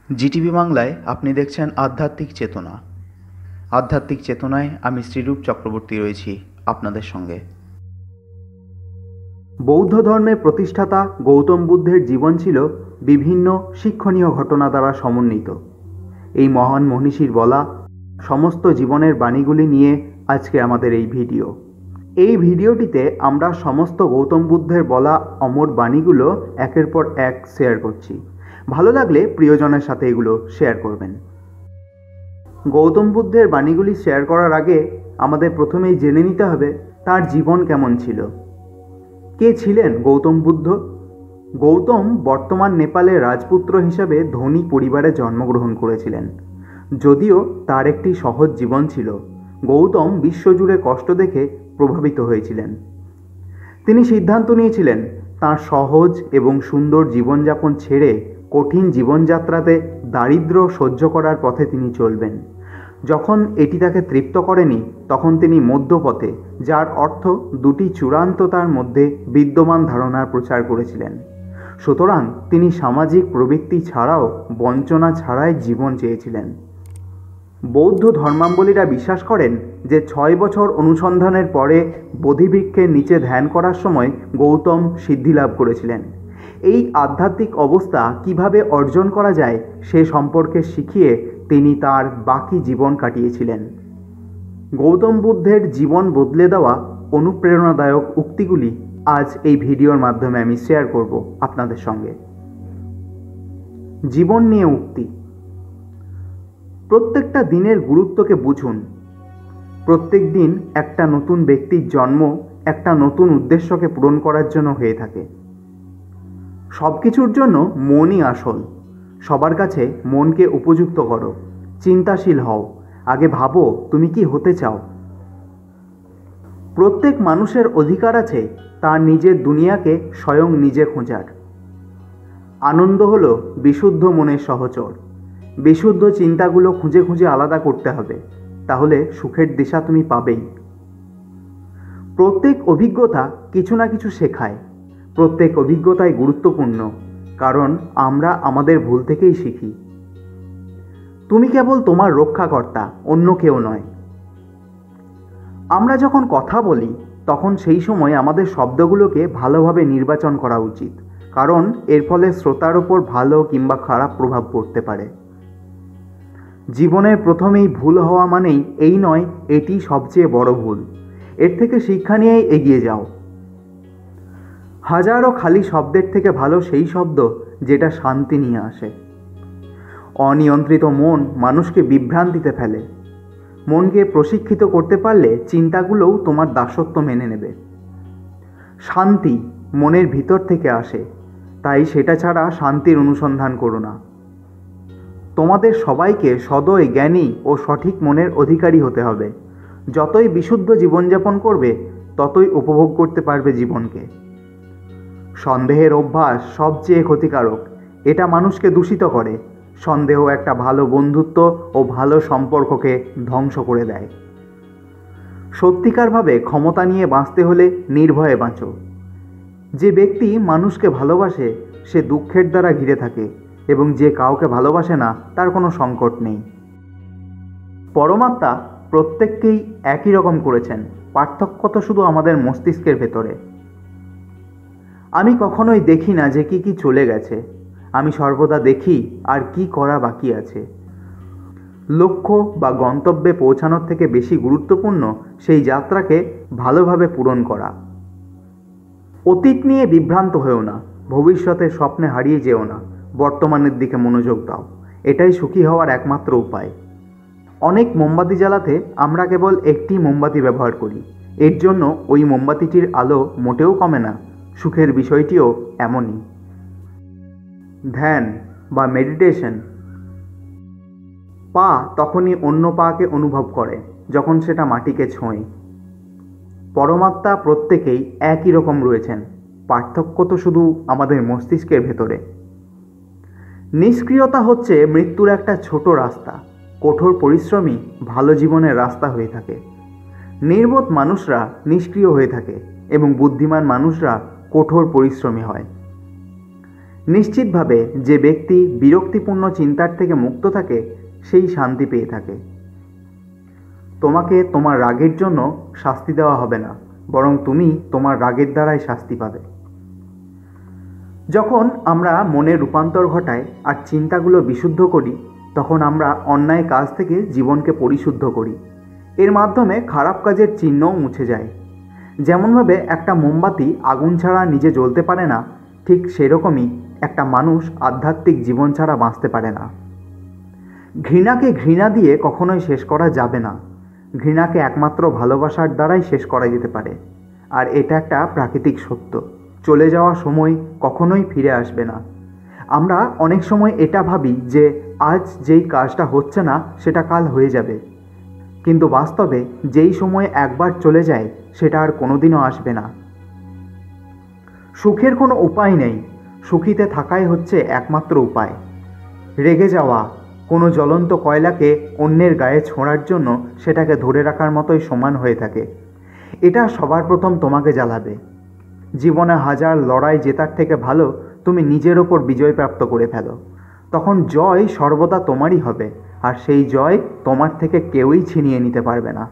Zee TV বাংলায় আপনি দেখছেন আধ্যাত্মিক চেতনা। আধ্যাত্মিক চেতনায় আমি শ্রীরূপ চক্রবর্তী রয়েছি আপনাদের সঙ্গে। বৌদ্ধ ধর্মের প্রতিষ্ঠাতা গৌতম বুদ্ধের জীবন ছিল বিভিন্ন শিক্ষণীয় ঘটনা দ্বারা সমন্বিত। এই মহান মনীষীর বলা সমস্ত জীবনের বাণীগুলি নিয়ে আজকে আমাদের এই ভিডিও। এই ভিডিওটিতে আমরা সমস্ত গৌতম বুদ্ধের বলা অমর বাণীগুলো একের পর এক শেয়ার করছি। ভালো লাগলে প্রিয়জনের সাথে এগুলো শেয়ার করবেন। গৌতম বুদ্ধের বাণীগুলি শেয়ার করার আগে আমাদের প্রথমেই জেনে নিতে হবে তার জীবন কেমন ছিল। কে ছিলেন গৌতম বুদ্ধ? গৌতম বর্তমান নেপালের রাজপুত্র হিসেবে ধনী পরিবারে জন্মগ্রহণ করেছিলেন। যদিও তার একটি সহজ জীবন ছিল, গৌতম বিশ্বজুড়ে কষ্ট দেখে প্রভাবিত হয়েছিলেন। তিনি সিদ্ধান্ত নিয়েছিলেন তাঁর সহজ এবং সুন্দর জীবনযাপন ছেড়ে কঠিন জীবনযাত্রাতে দারিদ্র্য সহ্য করার পথে তিনি চলবেন। যখন এটি তাকে তৃপ্ত করেনি, তখন তিনি মধ্যপথে, যার অর্থ দুটি চূড়ান্ততার মধ্যে বিদ্যমান ধারণার প্রচার করেছিলেন। সুতরাং তিনি সামাজিক প্রবৃত্তি ছাড়াও বঞ্চনা ছাড়াই জীবন চেয়েছিলেন। বৌদ্ধ ধর্মাবলম্বীরা বিশ্বাস করেন যে 6 বছর অনুসন্ধানের পরে বোধিবৃক্ষের নিচে ধ্যান করার সময় গৌতম সিদ্ধিলাভ করেছিলেন। এই আধ্যাত্মিক অবস্থা কিভাবে অর্জন করা যায় সে সম্পর্কে শিখিয়ে তিনি তার বাকি জীবন কাটিয়েছিলেন। গৌতম বুদ্ধের জীবন বদলে দেওয়া অনুপ্রেরণাদায়ক উক্তিগুলি আজ এই ভিডিওর মাধ্যমে আমি শেয়ার করব আপনাদের সঙ্গে। জীবন নিয়ে উক্তি। প্রত্যেকটা দিনের গুরুত্বকে বুঝুন। প্রত্যেক দিন একটা নতুন ব্যক্তির জন্ম একটা নতুন উদ্দেশ্যকে পূরণ করার জন্য হয়ে থাকে। সব কিছুর জন্য মনই আসল। সবার কাছে মনকে উপযুক্ত করো, চিন্তাশীল হও, আগে ভাবো তুমি কি হতে চাও। প্রত্যেক মানুষের অধিকার আছে তার নিজের দুনিয়াকে স্বয়ং নিজে খোঁজার। আনন্দ হলো বিশুদ্ধ মনের সহচর। বিশুদ্ধ চিন্তাগুলো খুঁজে খুঁজে আলাদা করতে হবে, তাহলে সুখের দিশা তুমি পাবেই। প্রত্যেক অভিজ্ঞতা কিছু না কিছু শেখায়। প্রত্যেক অভিজ্ঞতাই গুরুত্বপূর্ণ, কারণ আমরা আমাদের ভুল থেকেই শিখি। তুমি কেবল তোমার রক্ষাকর্তা, অন্য কেউ নয়। আমরা যখন কথা বলি তখন সেই সময় আমাদের শব্দগুলোকে ভালোভাবে নির্বাচন করা উচিত, কারণ এর ফলে শ্রোতার ওপর ভালো কিংবা খারাপ প্রভাব পড়তে পারে। জীবনের প্রথমেই ভুল হওয়া মানেই এই নয় এটি সবচেয়ে বড় ভুল। এর থেকে শিক্ষা নিয়েই এগিয়ে যাও। হাজারো খালি শব্দের থেকে ভালো সেই শব্দ যেটা শান্তি নিয়ে আসে। অনিয়ন্ত্রিত মন মানুষকে বিভ্রান্তিতে ফেলে। মনকে প্রশিক্ষিত করতে পারলে চিন্তাগুলোও তোমার দাসত্ব মেনে নেবে। শান্তি মনের ভিতর থেকে আসে, তাই সেটা ছাড়া শান্তির অনুসন্ধান করো না। তোমাদের সবাইকে সদয়, জ্ঞানী ও সঠিক মনের অধিকারী হতে হবে। যতই বিশুদ্ধ জীবনযাপন করবে ততই উপভোগ করতে পারবে জীবনকে। সন্দেহের অভ্যাস সবচেয়ে ক্ষতিকারক। এটা মানুষকে দূষিত করে। সন্দেহ একটা ভালো বন্ধুত্ব ও ভালো সম্পর্ককে ধ্বংস করে দেয়। সত্যিকারভাবে ক্ষমতা নিয়ে বাঁচতে হলে নির্ভয়ে বাঁচো। যে ব্যক্তি মানুষকে ভালোবাসে সে দুঃখের দ্বারা ঘিরে থাকে, এবং যে কাউকে ভালোবাসে না তার কোনো সংকট নেই। পরমাত্মা প্রত্যেককেই একই রকম করেছেন, পার্থক্য তো শুধু আমাদের মস্তিষ্কের ভেতরে। আমি কখনোই দেখি না যে কি চলে গেছে, আমি সর্বদা দেখি আর কি করা বাকি আছে। লক্ষ্য বা গন্তব্যে পৌঁছানোর থেকে বেশি গুরুত্বপূর্ণ সেই যাত্রাকে ভালোভাবে পূরণ করা। অতীত নিয়ে বিভ্রান্ত হয়েও না, ভবিষ্যতের স্বপ্নে হারিয়ে যেও না, বর্তমানের দিকে মনোযোগ দাও। এটাই সুখী হওয়ার একমাত্র উপায়। অনেক মোমবাতি জ্বালাতে আমরা কেবল একটি মোমবাতি ব্যবহার করি, এর জন্য ওই মোমবাতিটির আলো মোটেও কমে না। সুখের বিষয়টিও এমনই। ধ্যান বা মেডিটেশন। পা তখনই অন্য পাকে অনুভব করে যখন সেটা মাটিকে ছোঁয়। পরমাত্মা প্রত্যেকেই একই রকম রয়েছেন, পার্থক্য তো শুধু আমাদের মস্তিষ্কের ভেতরে। নিষ্ক্রিয়তা হচ্ছে মৃত্যুর একটা ছোট রাস্তা। কঠোর পরিশ্রমী ভালো জীবনের রাস্তা হয়ে থাকে। নির্বোধ মানুষরা নিষ্ক্রিয় হয়ে থাকে এবং বুদ্ধিমান মানুষরা কঠোর পরিশ্রমী হয়। নিশ্চিতভাবে যে ব্যক্তি বিরক্তিপূর্ণ চিন্তার থেকে মুক্ত থাকে সেই শান্তি পেয়ে থাকে। তোমাকে তোমার রাগের জন্য শাস্তি দেওয়া হবে না, বরং তুমি তোমার রাগের দ্বারাই শাস্তি পাবে। যখন আমরা মনের রূপান্তর ঘটাই আর চিন্তাগুলো বিশুদ্ধ করি, তখন আমরা অন্যায় কাজ থেকে জীবনকে পরিশুদ্ধ করি। এর মাধ্যমে খারাপ কাজের চিহ্নও মুছে যায়। যেমনভাবে একটা মোমবাতি আগুন ছাড়া নিজে জ্বলতে পারে না, ঠিক সেরকমই একটা মানুষ আধ্যাত্মিক জীবন ছাড়া বাঁচতে পারে না। ঘৃণাকে ঘৃণা দিয়ে কখনোই শেষ করা যাবে না। ঘৃণাকে একমাত্র ভালোবাসার দ্বারাই শেষ করা যেতে পারে। আর এটা একটা প্রাকৃতিক সত্য। চলে যাওয়া সময় কখনোই ফিরে আসবে না। আমরা অনেক সময় এটা ভাবি যে আজ যেই কাজটা হচ্ছে না সেটা কাল হয়ে যাবে, কিন্তু বাস্তবে যেই সময় একবার চলে যায় সেটা আর কোনোদিনও আসবে না। সুখের কোনো উপায় নেই, সুখীতে থাকাই হচ্ছে একমাত্র উপায়। রেগে যাওয়া কোনো জ্বলন্ত কয়লাকে অন্যের গায়ে ছোঁড়ার জন্য সেটাকে ধরে রাখার মতোই সমান হয়ে থাকে। এটা সবার প্রথম তোমাকে জ্বালাবে। জীবনে হাজার লড়াই জেতার থেকে ভালো তুমি নিজের ওপর বিজয় প্রাপ্ত করে ফেলো। তখন জয় সর্বদা তোমারই হবে, আর সেই জয় তোমার থেকে কেউই ছিনিয়ে নিতে পারবে না।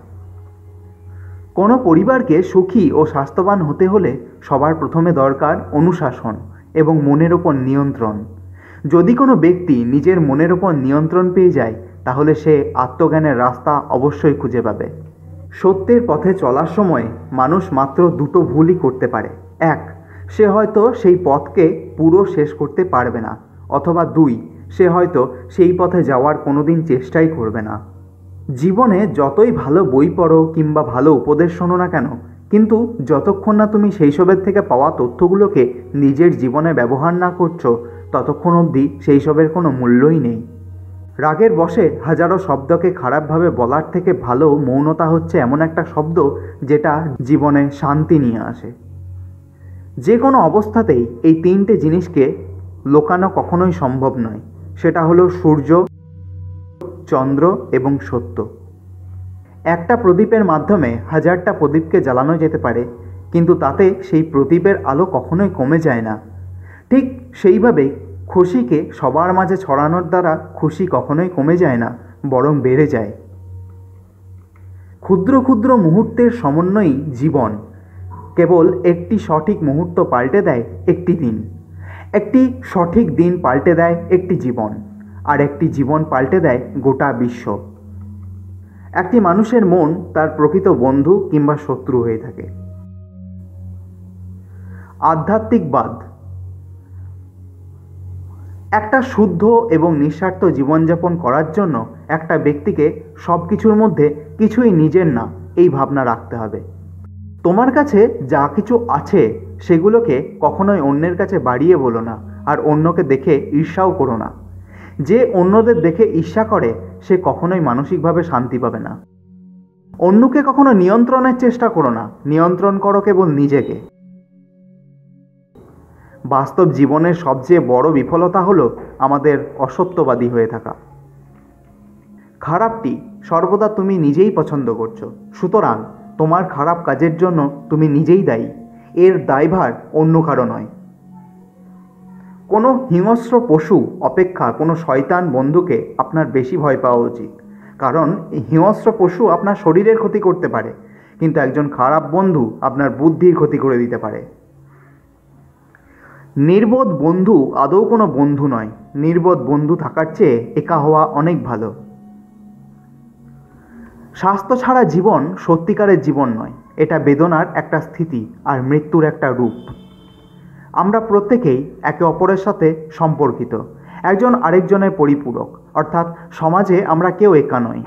কোনো পরিবারকে সুখী ও স্বাস্থ্যবান হতে হলে সবার প্রথমে দরকার অনুশাসন এবং মনের ওপর নিয়ন্ত্রণ। যদি কোনো ব্যক্তি নিজের মনের ওপর নিয়ন্ত্রণ পেয়ে যায়, তাহলে সে আত্মজ্ঞানের রাস্তা অবশ্যই খুঁজে পাবে। সত্যের পথে চলার সময় মানুষ মাত্র দুটো ভুলই করতে পারে। এক, সে হয়তো সেই পথকে পুরো শেষ করতে পারবে না, অথবা দুই, সে হয়তো সেই পথে যাওয়ার কোনোদিন চেষ্টাই করবে না। জীবনে যতই ভালো বই পড়ো কিংবা ভালো উপদেশ শোনো না কেন, কিন্তু যতক্ষণ না তুমি সেই সবের থেকে পাওয়া তথ্যগুলোকে নিজের জীবনে ব্যবহার না করছো, ততক্ষণ অবধি সেই সবের কোনো মূল্যই নেই। রাগের বশে হাজারো শব্দকে খারাপভাবে বলার থেকে ভালো মৌনতা হচ্ছে এমন একটা শব্দ যেটা জীবনে শান্তি নিয়ে আসে। যে কোনো অবস্থাতেই এই তিনটে জিনিসকে লোকানো কখনোই সম্ভব নয়। সেটা হলো সূর্য, চন্দ্র এবং সত্য। একটা প্রদীপের মাধ্যমে হাজারটা প্রদীপকে জ্বালানো যেতে পারে, কিন্তু তাতে সেই প্রদীপের আলো কখনোই কমে যায় না। ঠিক সেইভাবেই খুশিকে সবার মাঝে ছড়ানোর দ্বারা খুশি কখনোই কমে যায় না, বরং বেড়ে যায়। ক্ষুদ্র ক্ষুদ্র মুহূর্তের সমন্বয়ই জীবন। কেবল একটি সঠিক মুহূর্ত পাল্টে দেয় একটি দিন, একটি সঠিক দিন পাল্টে দেয় একটি জীবন, আর একটি জীবন পাল্টে দেয় গোটা বিশ্ব। একটি মানুষের মন তার প্রকৃত বন্ধু কিংবা শত্রু হয়ে থাকে। আধ্যাত্মিকবাদ একটা শুদ্ধ এবং নিঃস্বার্থ জীবনযাপন করার জন্য একটা ব্যক্তিকে সব কিছুর মধ্যে কিছুই নিজের না এই ভাবনা রাখতে হবে। তোমার কাছে যা কিছু আছে সেগুলোকে কখনোই অন্যের কাছে বাড়িয়ে বলো না, আর অন্যকে দেখে ঈর্ষাও করো না। যে অন্যদের দেখে ঈর্ষা করে সে কখনোই মানসিকভাবে শান্তি পাবে না। অন্যকে কখনো নিয়ন্ত্রণের চেষ্টা করো না, নিয়ন্ত্রণ করো কেবল নিজেকে। বাস্তব জীবনের সবচেয়ে বড় বিফলতা হলো আমাদের অসত্যবাদী হয়ে থাকা। খারাপটি সর্বদা তুমি নিজেই পছন্দ করছো, সুতরাং তোমার খারাপ কাজের জন্য তুমি নিজেই দায়ী। এর দায়ভার অন্য কারো নয়। কোনো হিংস্র পশু অপেক্ষা কোনো শয়তান বন্ধুকে আপনার বেশি ভয় পাওয়া উচিত, কারণ হিংস্র পশু আপনার শরীরের ক্ষতি করতে পারে, কিন্তু একজন খারাপ বন্ধু আপনার বুদ্ধির ক্ষতি করে দিতে পারে। নির্বোধ বন্ধু আদৌ কোনো বন্ধু নয়। নির্বোধ বন্ধু থাকার চেয়ে একা হওয়া অনেক ভালো। স্বাস্থ্য ছাড়া জীবন সত্যিকারের জীবন নয়, এটা বেদনার একটা স্থিতি আর মৃত্যুর একটা রূপ। আমরা প্রত্যেকেই একে অপরের সাথে সম্পর্কিত, একজন আরেকজনের পরিপূরক, অর্থাৎ সমাজে আমরা কেউ একা নই।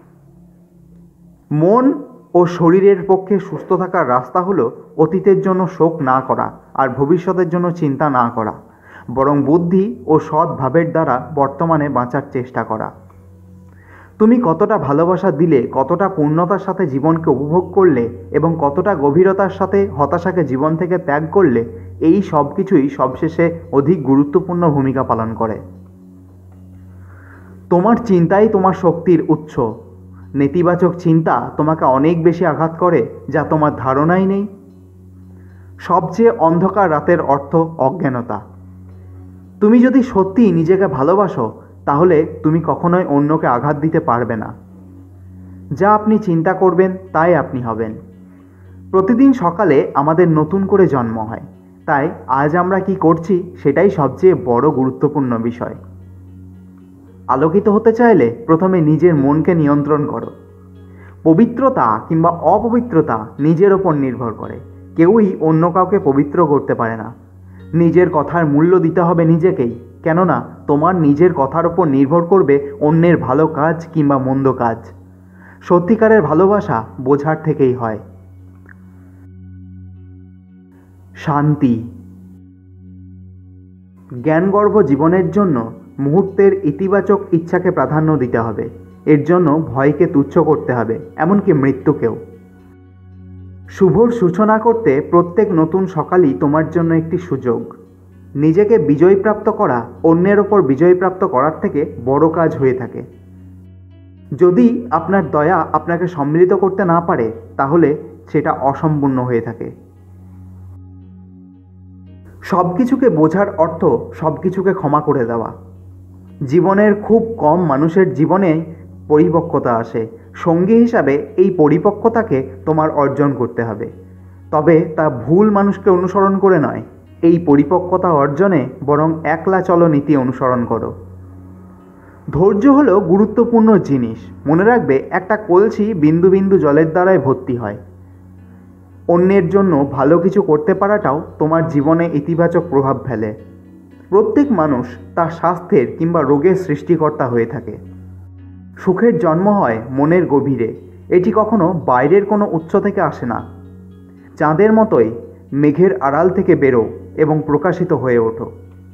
মন ও শরীরের পক্ষে সুস্থ থাকার রাস্তা হলো অতীতের জন্য শোক না করা আর ভবিষ্যতের জন্য চিন্তা না করা, বরং বুদ্ধি ও সৎ ভাবের দ্বারা বর্তমানে বাঁচার চেষ্টা করা। তুমি কতটা ভালোবাসা দিলে, কতটা পূর্ণতার সাথে জীবনকে উপভোগ করলে এবং কতটা গভীরতার সাথে হতাশাকে জীবন থেকে ত্যাগ করলে, এই সব কিছুই সবশেষে অধিক গুরুত্বপূর্ণ ভূমিকা পালন করে। তোমার চিন্তাই তোমার শক্তির উৎস। নেতিবাচক চিন্তা তোমাকে অনেক বেশি আঘাত করে যা তোমার ধারণাই নেই। সবচেয়ে অন্ধকার রাতের অর্থ অজ্ঞানতা। তুমি যদি সত্যিই নিজেকে ভালোবাসো তাহলে তুমি কখনোই অন্যকে আঘাত দিতে পারবে না। যা আপনি চিন্তা করবেন তাই আপনি হবেন। প্রতিদিন সকালে আমাদের নতুন করে জন্ম হয়, তাই আজ আমরা কি করছি সেটাই সবচেয়ে বড় গুরুত্বপূর্ণ বিষয়। আলোকিত হতে চাইলে প্রথমে নিজের মনকে নিয়ন্ত্রণ করো। পবিত্রতা কিংবা অপবিত্রতা নিজের ওপর নির্ভর করে। কেউই অন্য কাউকে পবিত্র করতে পারে না। নিজের কথার মূল্য দিতে হবে নিজেকেই, কেননা তোমার নিজের কথার ওপর নির্ভর করবে অন্যের ভালো কাজ কিংবা মন্দ কাজ। সত্যিকারের ভালোবাসা বোঝার থেকেই হয়। শান্তি। জ্ঞানগর্ভ জীবনের জন্য মুহূর্তের ইতিবাচক ইচ্ছাকে প্রাধান্য দিতে হবে। এর জন্য ভয়কে তুচ্ছ করতে হবে, এমনকি মৃত্যুকেও। শুভর সূচনা করতে প্রত্যেক নতুন সকালই তোমার জন্য একটি সুযোগ। নিজেকে বিজয়প্রাপ্ত করা অন্যের ওপর বিজয়প্রাপ্ত করার থেকে বড় কাজ হয়ে থাকে। যদি আপনার দয়া আপনাকে সম্মিলিত করতে না পারে তাহলে সেটা অসম্পূর্ণ হয়ে থাকে। সব কিছুকে বোঝার অর্থ সব কিছুকে ক্ষমা করে দেওয়া। জীবনের খুব কম মানুষের জীবনে পরিপক্কতা আসে। সঙ্গী হিসাবে এই পরিপক্কতাকে তোমার অর্জন করতে হবে, তবে তা ভুল মানুষকে অনুসরণ করে নয়। এই পরিপক্কতা অর্জনে বরং একলা চলো নীতি অনুসরণ করো। ধৈর্য হলো গুরুত্বপূর্ণ জিনিস। মনে রাখবে, একটা কলসি বিন্দু বিন্দু জলের দ্বারাই ভর্তি হয়। অন্যের জন্য ভালো কিছু করতে পারাটাও তোমার জীবনে ইতিবাচক প্রভাব ফেলে। প্রত্যেক মানুষ তার স্বাস্থ্যের কিংবা রোগের সৃষ্টিকর্তা হয়ে থাকে। সুখের জন্ম হয় মনের গভীরে। এটি কখনো বাইরের কোনো উৎস থেকে আসে না। চাঁদের মতোই মেঘের আড়াল থেকে বেরো এবং প্রকাশিত হয়ে ওঠো।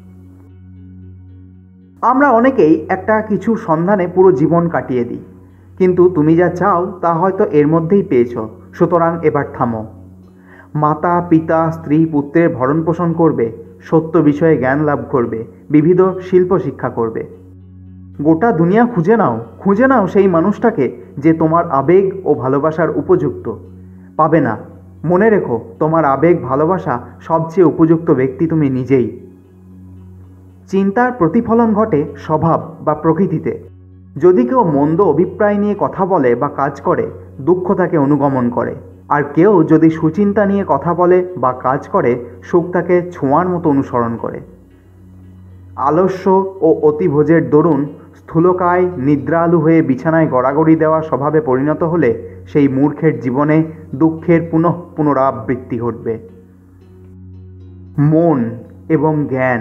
আমরা অনেকেই একটা কিছুর সন্ধানে পুরো জীবন কাটিয়ে দিই, কিন্তু তুমি যা চাও তা হয়তো এর মধ্যেই পেয়েছ। সুতরাং এবার থামো। মাতা পিতা স্ত্রী পুত্রের ভরণ পোষণ করবে, সত্য বিষয়ে জ্ঞান লাভ করবে, বিবিধ শিল্প শিক্ষা করবে। গোটা দুনিয়া খুঁজে নাও সেই মানুষটাকে যে তোমার আবেগ ও ভালোবাসার উপযুক্ত। পাবে না। মনে রেখো, তোমার আবেগ ভালোবাসা সবচেয়ে উপযুক্ত ব্যক্তি তুমি নিজেই। চিন্তার প্রতিফলন ঘটে স্বভাব বা প্রকৃতিতে। যদি কেউ মন্দ অভিপ্রায় নিয়ে কথা বলে বা কাজ করে, দুঃখ তাকে অনুগমন করে। আর কেউ যদি সুচিন্তা নিয়ে কথা বলে বা কাজ করে, সুখ তাকে ছোঁয়ার মতো অনুসরণ করে। আলস্য ও অতিভোজের দরুন স্থূলকায় নিদ্রালু হয়ে বিছানায় গড়াগড়ি দেওয়া স্বভাবে পরিণত হলে সেই মূর্খের জীবনে দুঃখের পুনরাবৃত্তি ঘটবে। মন এবং জ্ঞান।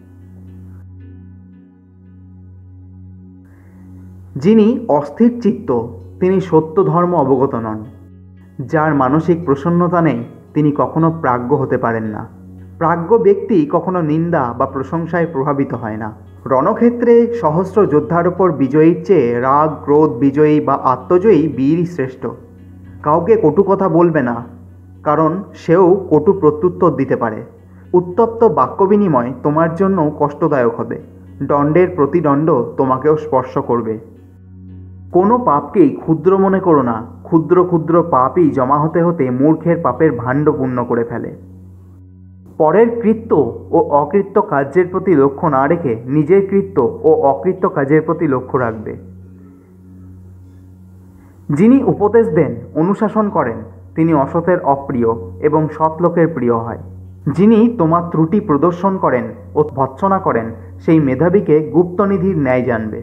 যিনি অস্থির চিত্ত তিনি সত্য ধর্ম অবগত নন। যার মানসিক প্রসন্নতা নেই তিনি কখনো প্রাজ্ঞ হতে পারেন না। প্রাজ্ঞ ব্যক্তি কখনো নিন্দা বা প্রশংসায় প্রভাবিত হয় না। রণক্ষেত্রে সহস্র যোদ্ধার ওপর বিজয়ীর চেয়ে রাগ ক্রোধ বিজয়ী বা আত্মজয়ী বীরই শ্রেষ্ঠ। কাউকে কটু কথা বলবে না, কারণ সেও কটু প্রত্যুত্তর দিতে পারে। উত্তপ্ত বাক্য বিনিময় তোমার জন্য কষ্টদায়ক হবে। দণ্ডের প্রতিদণ্ড তোমাকেও স্পর্শ করবে। কোনো পাপকেই ক্ষুদ্র মনে করো না। ক্ষুদ্র ক্ষুদ্র পাপই জমা হতে হতে মূর্খের পাপের ভাণ্ড পূর্ণ করে ফেলে। পরের কৃত্য ও অকৃত্য কার্যের প্রতি লক্ষ্য না রেখে নিজের কৃত্য ও অকৃত্য কাজের প্রতি লক্ষ্য রাখবে। যিনি উপদেশ দেন, অনুশাসন করেন, তিনি অসতের অপ্রিয় এবং সৎ লোকের প্রিয় হয়। যিনি তোমার ত্রুটি প্রদর্শন করেন ও ভৎসনা করেন, সেই মেধাবীকে গুপ্তনিধির ন্যায় জানবে।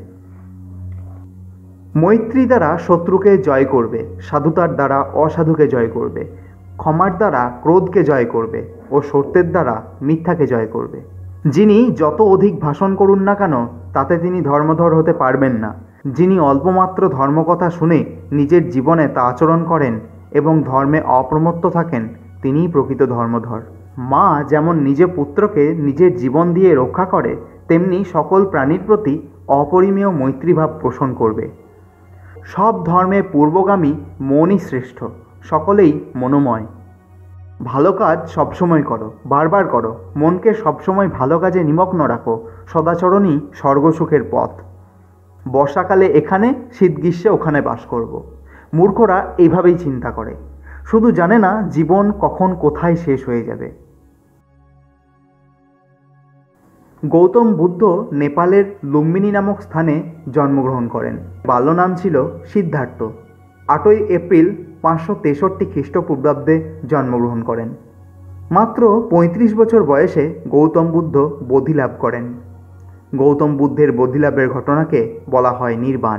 মৈত্রী দ্বারা শত্রুকে জয় করবে, সাধুতার দ্বারা অসাধুকে জয় করবে, ক্ষমার দ্বারা ক্রোধকে জয় করবে ও সত্যের দ্বারা মিথ্যাকে জয় করবে। যিনি যত অধিক ভাষণ করুন না কেন তাতে তিনি ধর্মধর হতে পারবেন না। যিনি অল্পমাত্র ধর্মকথা শুনে নিজের জীবনে তা আচরণ করেন এবং ধর্মে অপ্রমত্ত থাকেন, তিনিই প্রকৃত ধর্মধর। মা যেমন নিজের পুত্রকে নিজের জীবন দিয়ে রক্ষা করে, তেমনি সকল প্রাণীর প্রতি অপরিমেয় মৈত্রীভাব পোষণ করবে। সব ধর্মের পূর্বগামী মনই শ্রেষ্ঠ, সকলেই মনোময়। ভালো কাজ সবসময় করো, বারবার করো। মনকে সবসময় ভালো কাজে নিমগ্ন রাখো। সদাচরণই স্বর্গসুখের পথ। বর্ষাকালে এখানে, শীত গ্রীষ্মে ওখানে বাস করব। মূর্খরা এইভাবেই চিন্তা করে, শুধু জানে না জীবন কখন কোথায় শেষ হয়ে যাবে। গৌতম বুদ্ধ নেপালের লুম্বিনী নামক স্থানে জন্মগ্রহণ করেন। বাল্য নাম ছিল সিদ্ধার্থ। 8ই এপ্রিল 563 খ্রিস্টপূর্বাব্দে জন্মগ্রহণ করেন। মাত্র 35 বছর বয়সে গৌতম বুদ্ধ বোধি লাভ করেন। গৌতম বুদ্ধের বোধি লাভের ঘটনাকে বলা হয় নির্বাণ।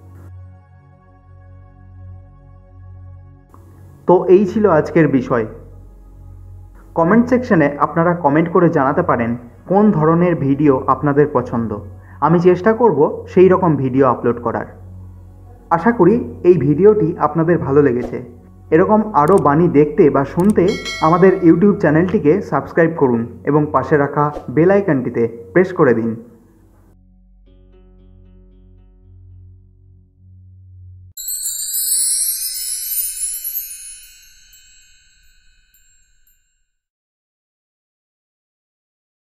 তো এই ছিল আজকের বিষয়। কমেন্ট সেকশনে আপনারা কমেন্ট করে জানাতে পারেন কোন ধরনের ভিডিও আপনাদের পছন্দ। আমি চেষ্টা করব সেই রকম ভিডিও আপলোড করার। আশা করি এই ভিডিওটি আপনাদের ভালো লেগেছে। এরকম আরও বাণী দেখতে বা শুনতে আমাদের ইউটিউব চ্যানেলটিকে সাবস্ক্রাইব করুন এবং পাশে রাখা বেল আইকনটিতে প্রেস করে দিন।